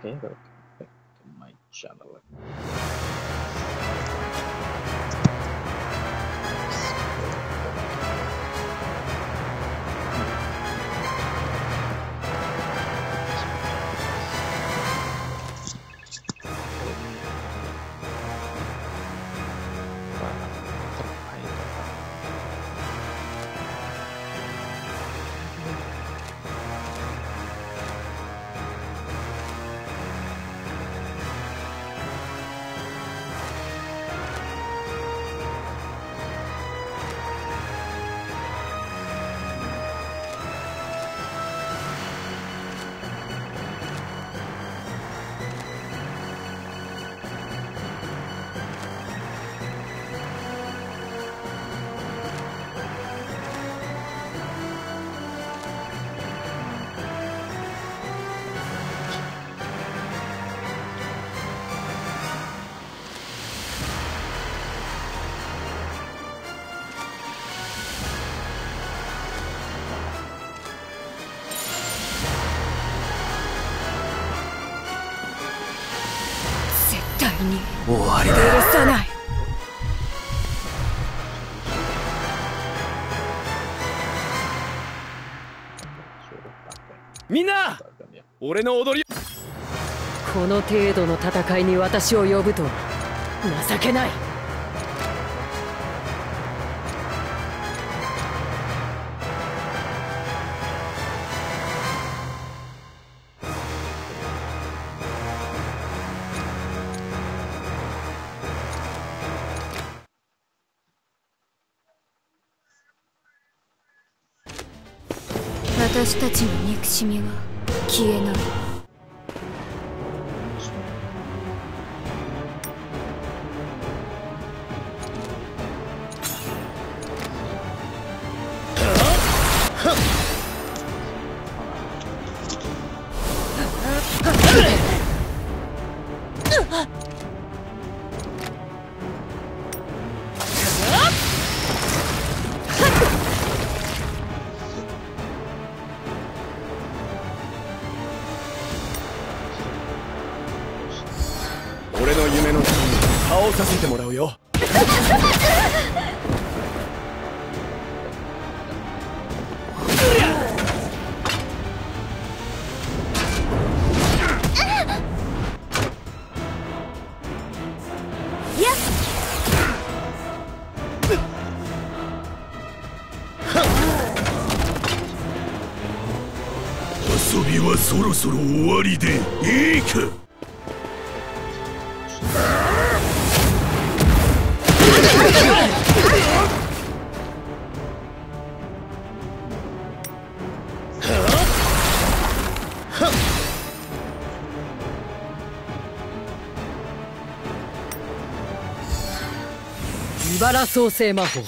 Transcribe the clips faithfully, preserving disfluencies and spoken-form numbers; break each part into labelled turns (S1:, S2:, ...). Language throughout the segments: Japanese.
S1: Okay, welcome back to my channel.
S2: 終わりだ。
S3: 許さない。
S2: みんな、俺の踊り。
S3: この程度の戦いに私を呼ぶとは情けない。
S4: 私たちの憎しみは消えない。
S2: 俺の夢のために倒させてもらうよ。
S5: 遊びはそろそろ終わりでいいか。
S3: 自腹創生魔法。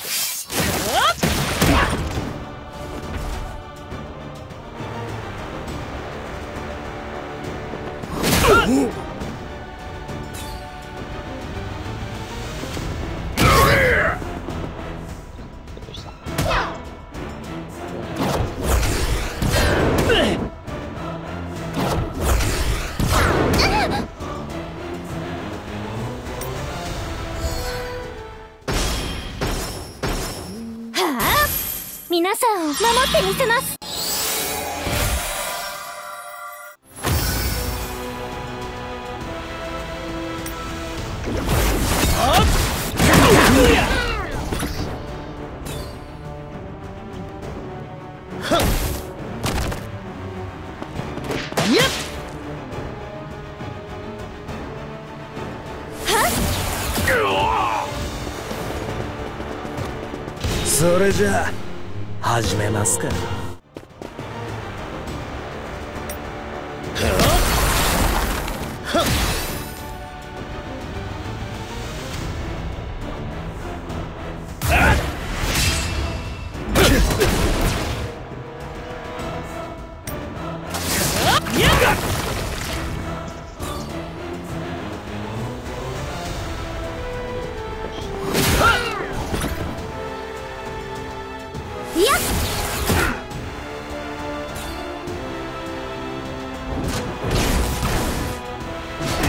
S4: 皆さんを守ってみせます。
S5: それじゃあ始めますか。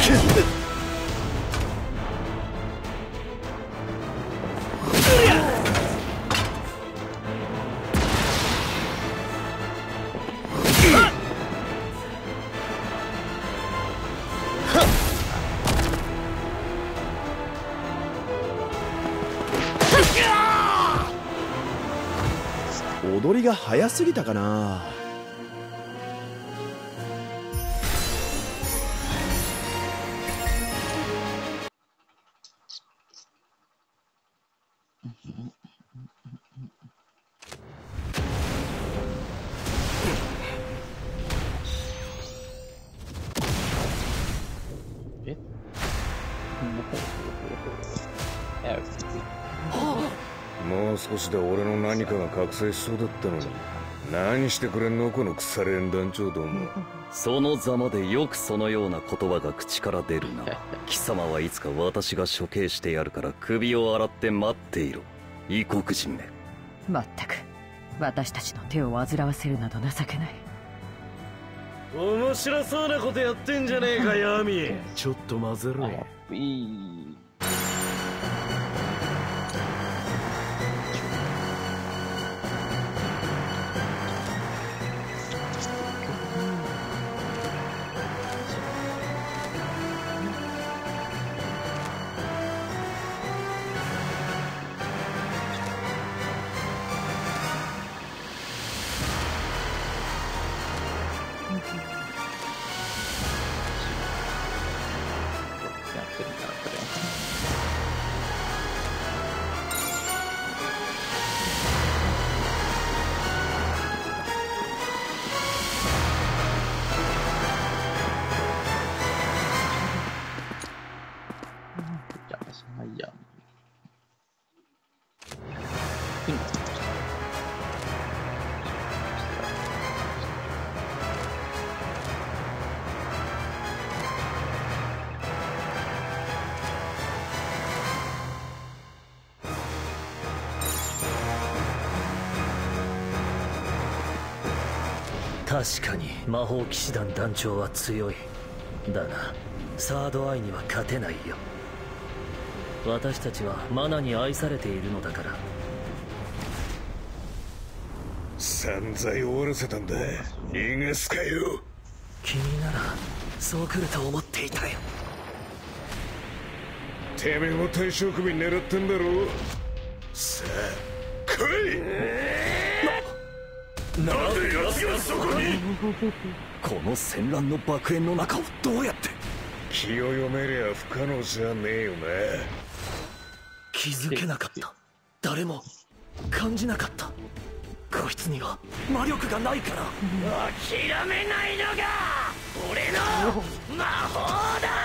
S2: 踊りが早すぎたかな。
S5: もう少しで俺の何かが覚醒しそうだったのに、何してくれんのこの腐れ縁団長ども。
S6: そのざまでよくそのような言葉が口から出るな。貴様はいつか私が処刑してやるから首を洗って待っていろ、異国人め。
S3: まったく私たちの手を煩わせるなど情けない。
S2: 面白そうなことやってんじゃねえかヤミ。ちょっと混ぜろ。
S7: 確かに魔法騎士団団長は強い。だがサードアイには勝てないよ。私たちはマナに愛されているのだから。
S5: 散財終わらせたんだ。逃がすかよ。
S7: 君ならそう来ると思っていたよ。
S5: てめえも大将首狙ってんだろ。さあ来い。なぜ奴がそこに。
S6: この戦乱の爆炎の中をどうやって。
S5: 気を読めりゃ不可能じゃねえよな。
S7: 気づけなかった。誰も感じなかった。こいつには魔力がないから。
S8: 諦めないのが俺の魔法だ。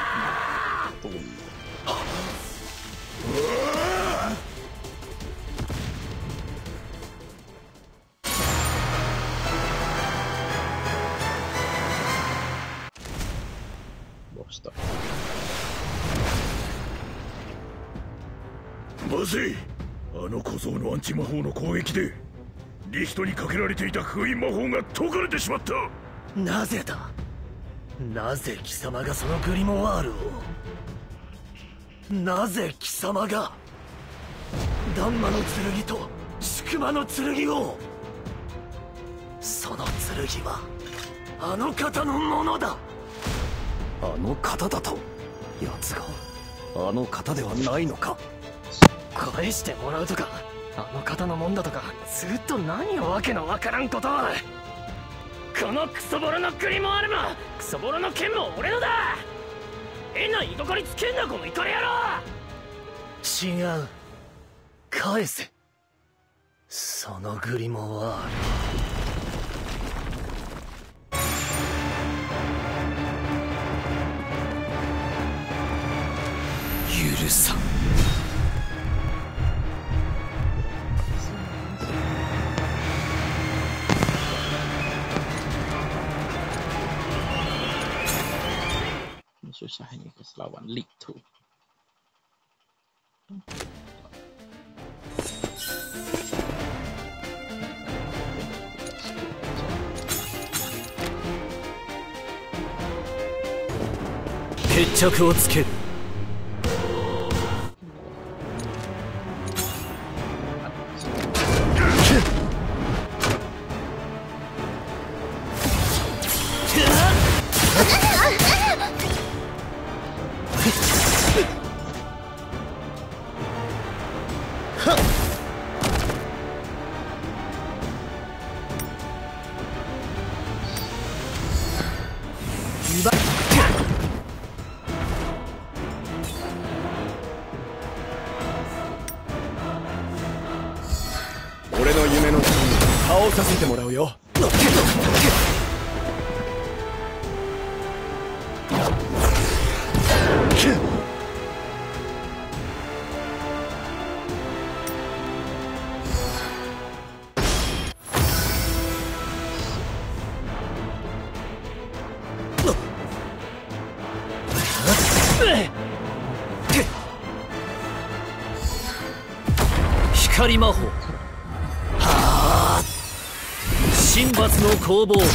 S5: まずい。あの小僧のアンチ魔法の攻撃でリヒトにかけられていた封印魔法が解かれてしまった。
S7: なぜだ。なぜ貴様がそのグリモワールを。なぜ貴様がダンマの剣と宿魔の剣を。その剣はあの方のものだ。
S6: あの方だと。奴があの方ではないのか。
S7: 返してもらうとかあの方のもんだとかずっと何をわけのわからんことを。
S8: このクソボロのグリモワールもクソボロの剣も俺のだ。変な居残りつけんなこのイカレ野郎。
S7: 違う。返せそのグリモワール。許さん。
S1: Susah ini kes lawan League two.
S7: 決着をつける。
S2: 俺の夢の人に倒させてもらうよ。
S7: 光魔法、はあ、神罰の攻防。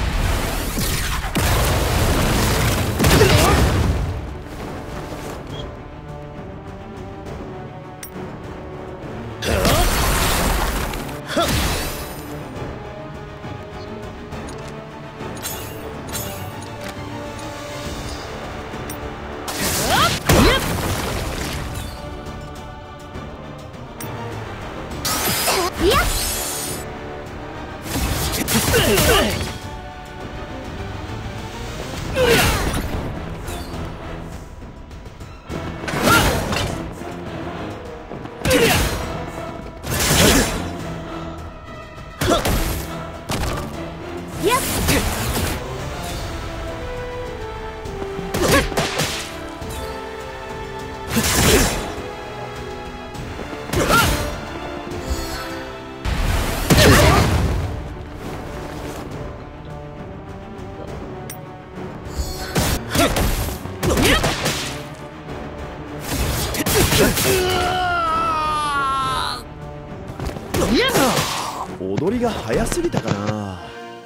S2: 踊りが早すぎたかな。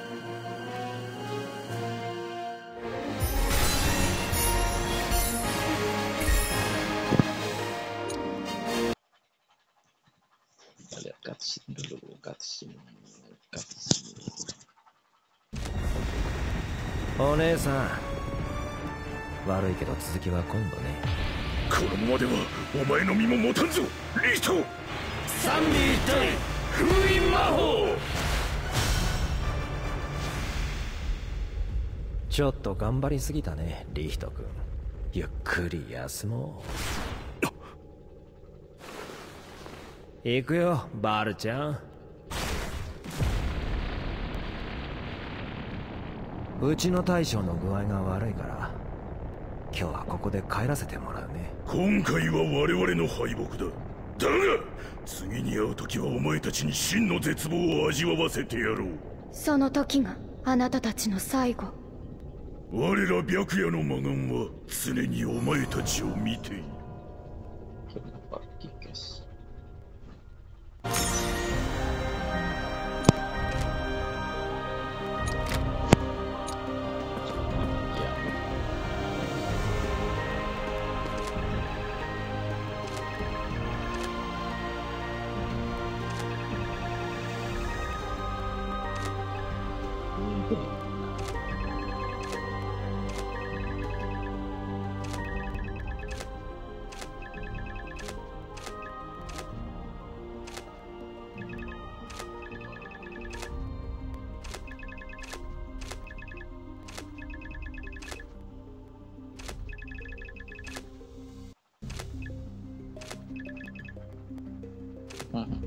S1: Kita lihat cutscene dulu, cutscene, cutscene.
S7: お姉さん、悪いけど続きは今度ね。
S5: このままではお前の身も持たんぞリヒト。
S2: 三位一体封印魔法。
S7: ちょっと頑張りすぎたね、リヒト君。ゆっくり休もう。行くよ、バルちゃん。うちの大将の具合が悪いから今日はここで帰らせてもらうね。
S5: 今回は我々の敗北だ。だが次に会う時はお前たちに真の絶望を味わわせてやろう。
S4: その時があなたたちの最後。
S5: 我ら白夜の魔眼は常にお前たちを見ている。
S1: Kita pergi, guys. Mhm.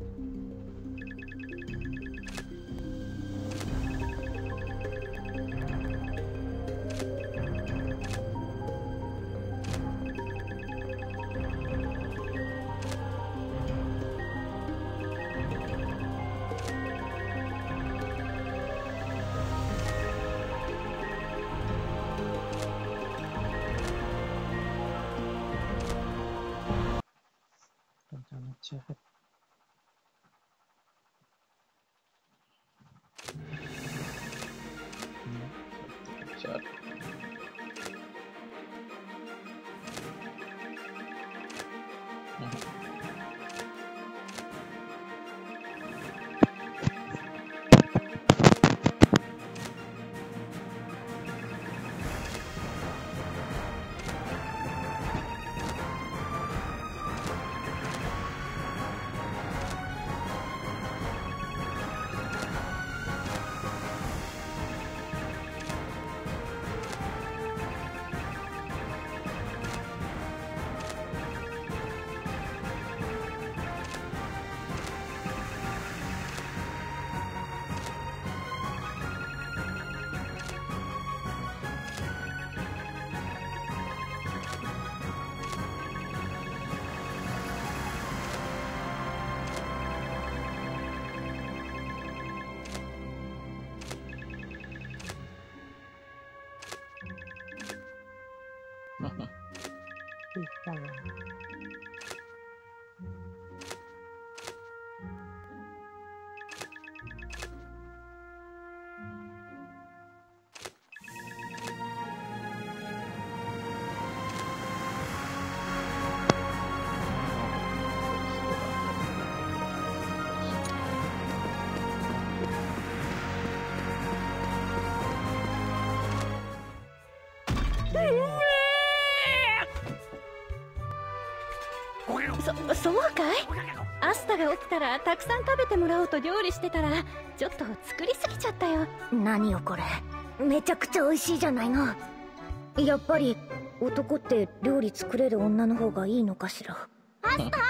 S1: Rencana jahat. Hmm, jahat.
S4: そ、そうかい？アスタが起きたらたくさん食べてもらおうと料理してたらちょっと作りすぎちゃったよ。
S9: 何よこれ、めちゃくちゃ美味しいじゃないの。やっぱり男って料理作れる女の方がいいのかしら。
S4: アスタ、ローブありが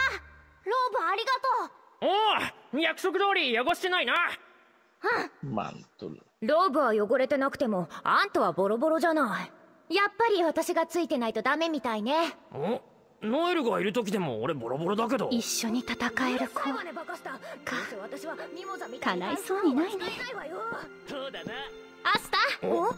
S4: と
S8: う。おお、約束通り汚してないな。
S1: Mantul.
S9: ローブは汚れてなくてもあんたはボロボロじゃない。
S4: やっぱり私がついてないとダメみたいね。
S8: お、ノエルがいる時でも俺ボロボロだけど。
S4: 一緒に戦える子か、叶いそうにないね。
S8: そうだな。
S4: アスタ、お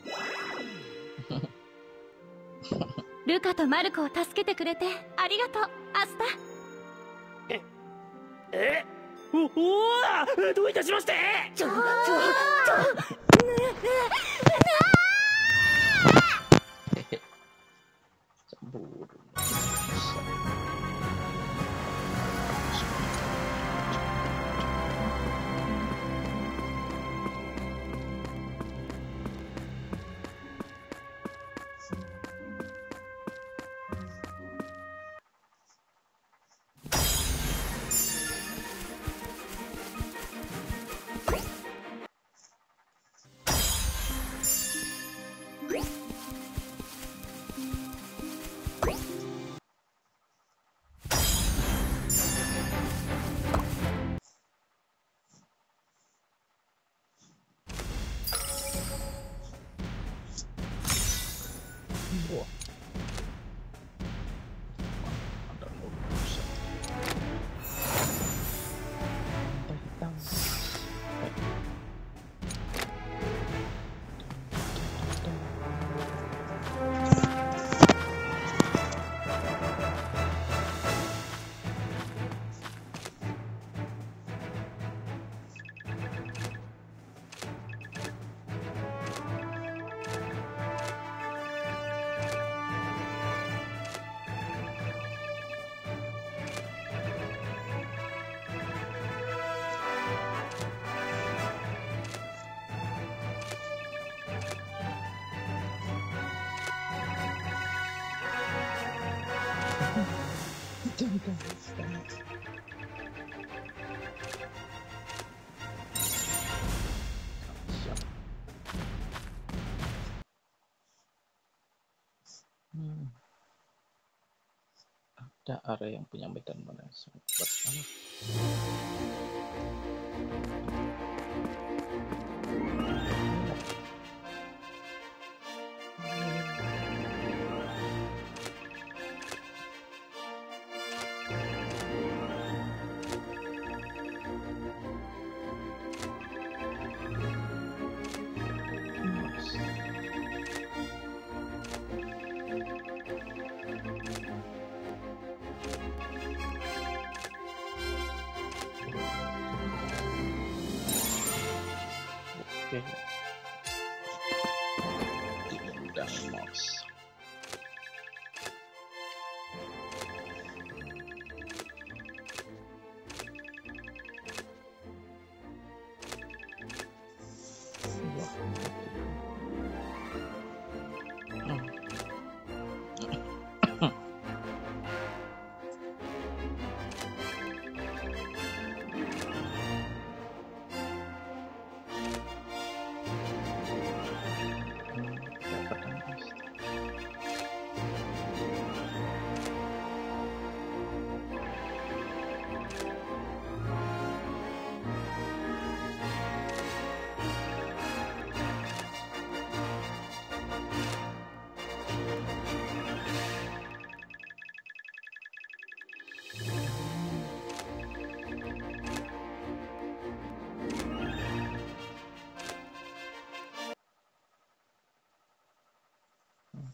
S4: ルカとマルコを助けてくれてありがとう、アスタ。
S8: ええおおー、どういたしまして。
S9: ちょちょちょ
S1: Cemburu. Wah. Ada lulusan. Hitam. Hmm. Ada area yang punya medan mana sangat berat.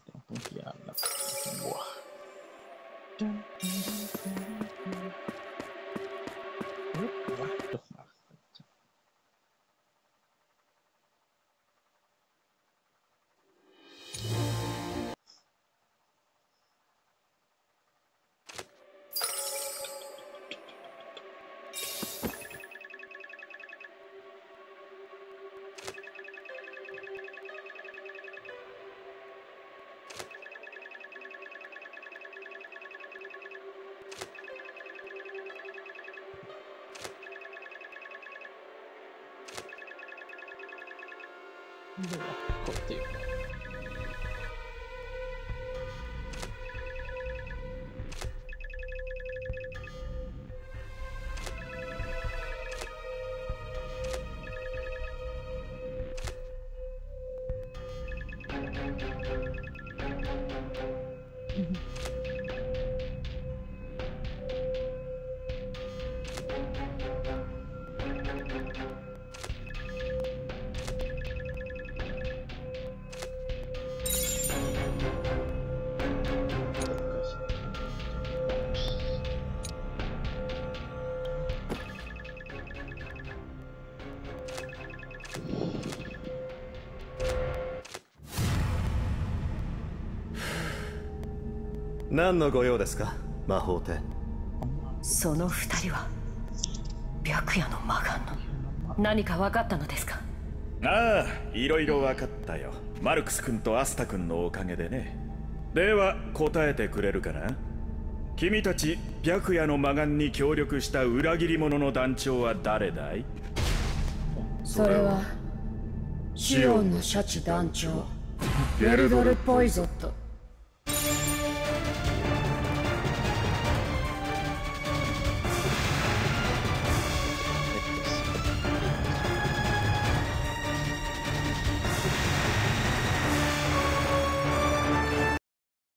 S1: yang pengkhianat semua. Waduh, malah kencang. Kok tiba?
S7: 何のご用ですか、魔法帝。
S3: その二人は白夜の魔眼の何か分かったのですか？
S5: ああ、いろいろ分かったよ。マルクス君とアスタ君のおかげでね。では答えてくれるかな。君たち白夜の魔眼に協力した裏切り者の団長は誰だい？
S3: それはシオンのシャチ団長ベルドル・ポイゾット。